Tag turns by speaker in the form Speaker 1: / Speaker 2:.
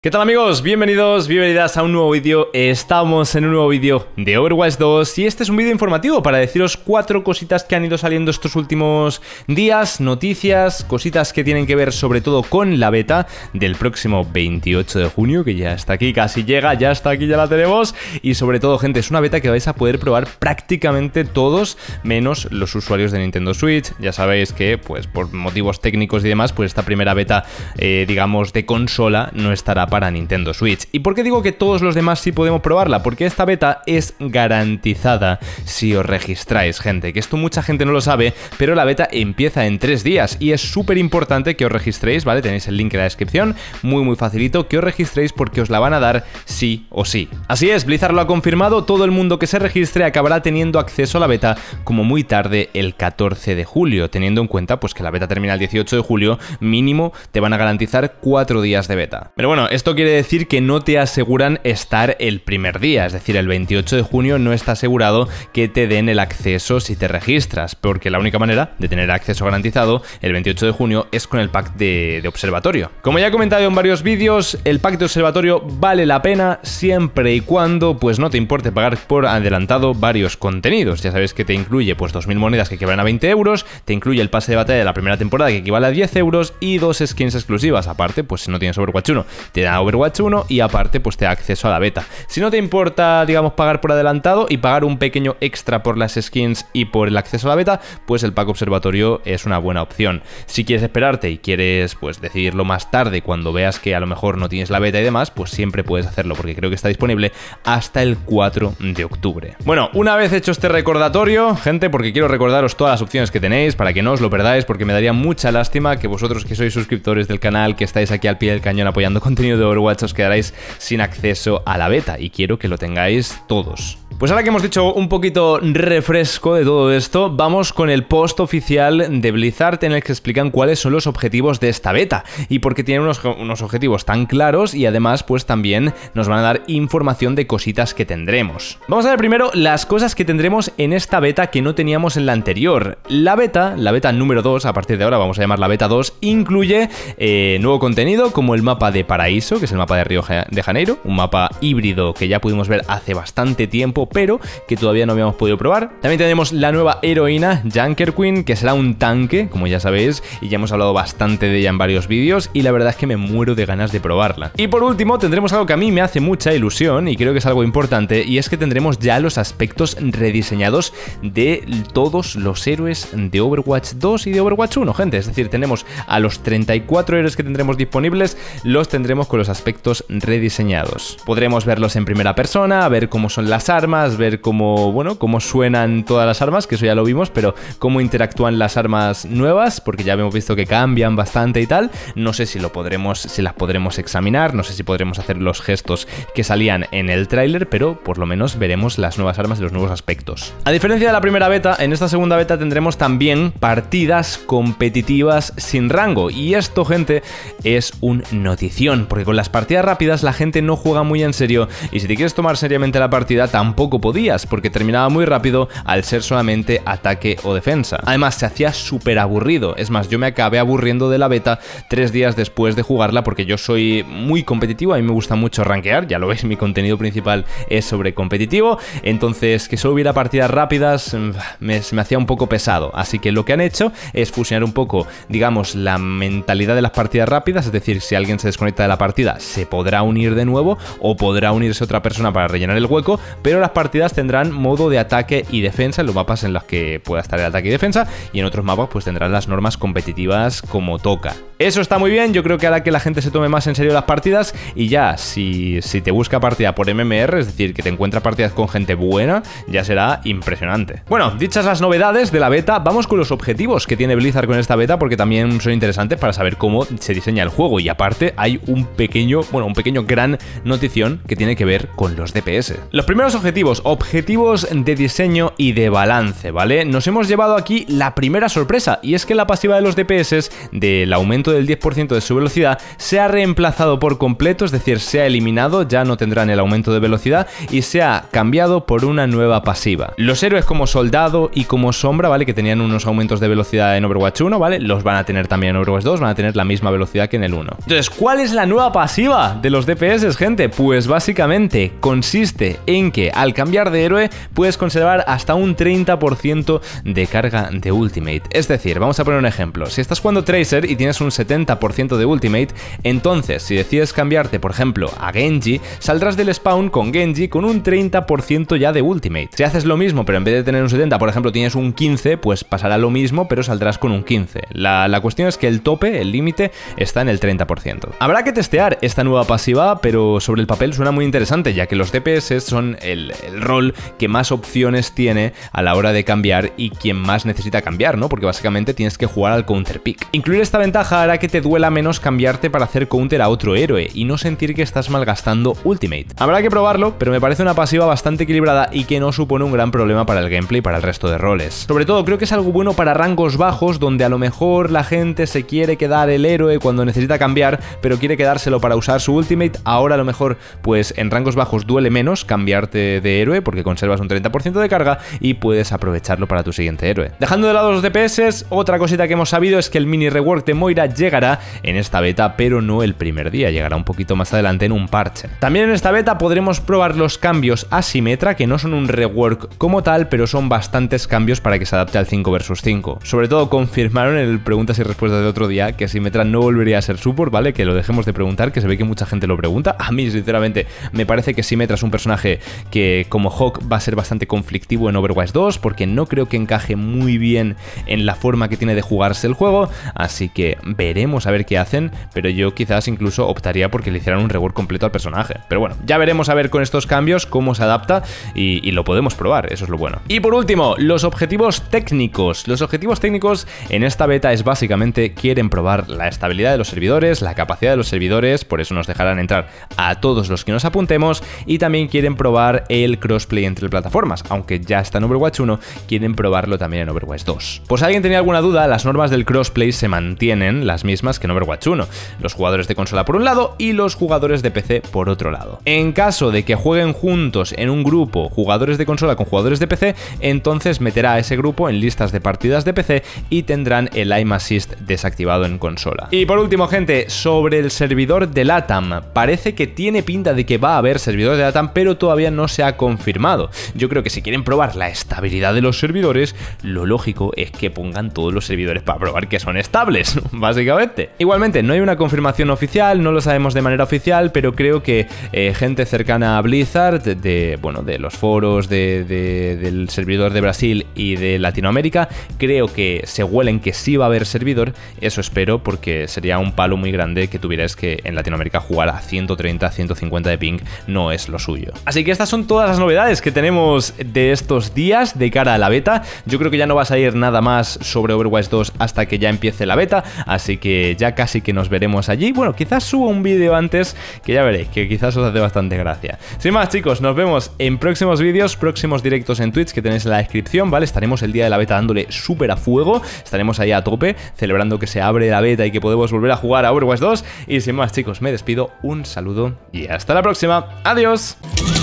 Speaker 1: ¿Qué tal amigos? Bienvenidos, bienvenidas a un nuevo vídeo. Estamos en un nuevo vídeo de Overwatch 2 y este es un vídeo informativo para deciros 4 cositas que han ido saliendo estos últimos días, noticias, cositas que tienen que ver sobre todo con la beta del próximo 28 de junio, que ya está aquí, casi llega, ya está aquí, ya la tenemos. Y sobre todo, gente, es una beta que vais a poder probar prácticamente todos, menos los usuarios de Nintendo Switch. Ya sabéis que, pues por motivos técnicos y demás, pues esta primera beta, digamos, de consola no estará para Nintendo Switch. ¿Y por qué digo que todos los demás sí podemos probarla? Porque esta beta es garantizada si os registráis, gente, que esto mucha gente no lo sabe, pero la beta empieza en 3 días y es súper importante que os registréis, ¿vale? Tenéis el link en la descripción, muy facilito, que os registréis porque os la van a dar sí o sí. Así es, Blizzard lo ha confirmado, todo el mundo que se registre acabará teniendo acceso a la beta como muy tarde el 14 de julio, teniendo en cuenta pues que la beta termina el 18 de julio, mínimo te van a garantizar 4 días de beta. Pero bueno, esto quiere decir que no te aseguran estar el primer día, es decir, el 28 de junio no está asegurado que te den el acceso si te registras, porque la única manera de tener acceso garantizado el 28 de junio es con el pack de observatorio. Como ya he comentado en varios vídeos, el pack de observatorio vale la pena siempre y cuando pues no te importe pagar por adelantado varios contenidos. Ya sabéis que te incluye pues 2000 monedas que equivalen a 20 euros, te incluye el pase de batalla de la primera temporada que equivale a 10 euros y 2 skins exclusivas. Aparte, pues si no tienes Overwatch 1, te da Overwatch 1 y aparte pues te da acceso a la beta. Si no te importa, digamos, pagar por adelantado y pagar un pequeño extra por las skins y por el acceso a la beta, pues el pack observatorio es una buena opción. Si quieres esperarte y quieres pues decidirlo más tarde cuando veas que a lo mejor no tienes la beta y demás, pues siempre puedes hacerlo porque creo que está disponible hasta el 4 de octubre. Bueno, una vez hecho este recordatorio, gente, porque quiero recordaros todas las opciones que tenéis para que no os lo perdáis, porque me daría mucha lástima que vosotros que sois suscriptores del canal, que estáis aquí al pie del cañón apoyando contenido de Overwatch, os quedaréis sin acceso a la beta y quiero que lo tengáis todos. Pues ahora que hemos dicho un poquito refresco de todo esto, vamos con el post oficial de Blizzard en el que explican cuáles son los objetivos de esta beta y por qué tienen unos objetivos tan claros y además pues también nos van a dar información de cositas que tendremos. Vamos a ver primero las cosas que tendremos en esta beta que no teníamos en la anterior. La beta número 2, a partir de ahora vamos a llamar la beta 2, incluye nuevo contenido como el mapa de Paraíso, que es el mapa de Río de Janeiro, un mapa híbrido que ya pudimos ver hace bastante tiempo, pero que todavía no habíamos podido probar. También tenemos la nueva heroína, Junker Queen, que será un tanque, como ya sabéis, y ya hemos hablado bastante de ella en varios vídeos, y la verdad es que me muero de ganas de probarla. Y por último, tendremos algo que a mí me hace mucha ilusión, y creo que es algo importante, y es que tendremos ya los aspectos rediseñados de todos los héroes de Overwatch 2 y de Overwatch 1, gente. Es decir, tenemos a los 34 héroes que tendremos disponibles, los tendremos con los aspectos rediseñados. Podremos verlos en primera persona, ver cómo son las armas, ver cómo, bueno, cómo suenan todas las armas, que eso ya lo vimos, pero cómo interactúan las armas nuevas, porque ya hemos visto que cambian bastante y tal. No sé si las podremos examinar, no sé si podremos hacer los gestos que salían en el tráiler, pero por lo menos veremos las nuevas armas y los nuevos aspectos. A diferencia de la primera beta, en esta segunda beta tendremos también partidas competitivas sin rango, y esto, gente, es un notición, porque con las partidas rápidas la gente no juega muy en serio, y si te quieres tomar seriamente la partida tampoco podías, porque terminaba muy rápido al ser solamente ataque o defensa. Además, se hacía súper aburrido. Es más, yo me acabé aburriendo de la beta 3 días después de jugarla, porque yo soy muy competitivo, a mí me gusta mucho rankear, ya lo veis, mi contenido principal es sobre competitivo, entonces que solo hubiera partidas rápidas se me hacía un poco pesado, así que lo que han hecho es fusionar un poco, digamos, la mentalidad de las partidas rápidas, es decir, si alguien se desconecta de la partida, se podrá unir de nuevo, o podrá unirse otra persona para rellenar el hueco, pero las partidas tendrán modo de ataque y defensa en los mapas en los que pueda estar el ataque y defensa, y en otros mapas pues tendrán las normas competitivas como toca. Eso está muy bien, yo creo que hará que la gente se tome más en serio las partidas, y ya, si te busca partida por MMR, es decir, que te encuentra partidas con gente buena, ya será impresionante. Bueno, dichas las novedades de la beta, vamos con los objetivos que tiene Blizzard con esta beta, porque también son interesantes para saber cómo se diseña el juego, y aparte hay un pequeño gran notición que tiene que ver con los DPS. Los primeros objetivos de diseño y de balance, ¿vale? Nos hemos llevado aquí la primera sorpresa, y es que la pasiva de los DPS del aumento del 10% de su velocidad se ha reemplazado por completo, es decir, se ha eliminado, ya no tendrán el aumento de velocidad y se ha cambiado por una nueva pasiva. Los héroes como Soldado y como Sombra, ¿vale? Que tenían unos aumentos de velocidad en Overwatch 1, ¿vale? Los van a tener también en Overwatch 2, van a tener la misma velocidad que en el 1. Entonces, ¿cuál es la nueva pasiva de los DPS, gente? Pues básicamente consiste en que al cambiar de héroe puedes conservar hasta un 30% de carga de Ultimate. Es decir, vamos a poner un ejemplo. Si estás jugando Tracer y tienes un 70% de Ultimate, entonces si decides cambiarte, por ejemplo, a Genji, saldrás del spawn con Genji con un 30% ya de Ultimate. Si haces lo mismo, pero en vez de tener un 70, por ejemplo, tienes un 15, pues pasará lo mismo, pero saldrás con un 15. La cuestión es que el tope, el límite, está en el 30%. Habrá que testear esta nueva pasiva, pero sobre el papel suena muy interesante, ya que los DPS son el rol que más opciones tiene a la hora de cambiar y quien más necesita cambiar, ¿no? Porque básicamente tienes que jugar al counter pick. Incluir esta ventaja hará que te duela menos cambiarte para hacer counter a otro héroe y no sentir que estás malgastando Ultimate. Habrá que probarlo, pero me parece una pasiva bastante equilibrada y que no supone un gran problema para el gameplay y para el resto de roles. Sobre todo creo que es algo bueno para rangos bajos, donde a lo mejor la gente se quiere quedar el héroe cuando necesita cambiar, pero quiere quedárselo para usar su Ultimate. Ahora a lo mejor pues en rangos bajos duele menos cambiarte de héroe porque conservas un 30% de carga y puedes aprovecharlo para tu siguiente héroe. Dejando de lado los DPS, otra cosita que hemos sabido es que el mini rework de Moira llegará en esta beta, pero no el primer día, llegará un poquito más adelante en un parche. También en esta beta podremos probar los cambios a Symmetra, que no son un rework como tal, pero son bastantes cambios para que se adapte al 5 vs 5. Sobre todo confirmaron en el preguntas y respuestas de otro día que Symmetra no volvería a ser support, ¿vale? Que lo dejemos de preguntar, que se ve que mucha gente lo pregunta. A mí, sinceramente, me parece que Symmetra es un personaje que, como Hawk, va a ser bastante conflictivo en Overwatch 2, porque no creo que encaje muy bien en la forma que tiene de jugarse el juego, así que veremos a ver qué hacen, pero yo quizás incluso optaría porque le hicieran un rework completo al personaje. Pero bueno, ya veremos a ver con estos cambios cómo se adapta y lo podemos probar, eso es lo bueno. Y por último, los objetivos técnicos. Los objetivos técnicos en esta beta es básicamente quieren probar la estabilidad de los servidores, la capacidad de los servidores, por eso nos dejarán entrar a todos los que nos apuntemos, y también quieren probar el crossplay entre plataformas, aunque ya está en Overwatch 1, quieren probarlo también en Overwatch 2. Pues si alguien tenía alguna duda, las normas del crossplay se mantienen las mismas que en Overwatch 1, los jugadores de consola por un lado y los jugadores de PC por otro lado. En caso de que jueguen juntos en un grupo jugadores de consola con jugadores de PC, entonces meterá a ese grupo en listas de partidas de PC y tendrán el aim assist desactivado en consola. Y por último, gente, sobre el servidor de LATAM, parece que tiene pinta de que va a haber servidor de LATAM, pero todavía no se ha confirmado. Yo creo que si quieren probar la estabilidad de los servidores, lo lógico es que pongan todos los servidores para probar que son estables, básicamente. Igualmente, no hay una confirmación oficial, no lo sabemos de manera oficial, pero creo que gente cercana a Blizzard, de los foros del servidor de Brasil y de Latinoamérica, creo que se huelen que sí va a haber servidor. Eso espero, porque sería un palo muy grande que tuvieras que en Latinoamérica jugar a 130, 150 de ping, no es lo suyo. Así que estas son todas las novedades que tenemos de estos días de cara a la beta. Yo creo que ya no va a salir nada más sobre Overwatch 2 hasta que ya empiece la beta, así que ya casi que nos veremos allí. Bueno, quizás suba un vídeo antes, que ya veréis, que quizás os hace bastante gracia. Sin más, chicos, nos vemos en próximos vídeos, próximos directos en Twitch que tenéis en la descripción, ¿vale? Estaremos el día de la beta dándole súper a fuego, estaremos ahí a tope, celebrando que se abre la beta y que podemos volver a jugar a Overwatch 2. Y sin más, chicos, me despido, un saludo y hasta la próxima. ¡Adiós!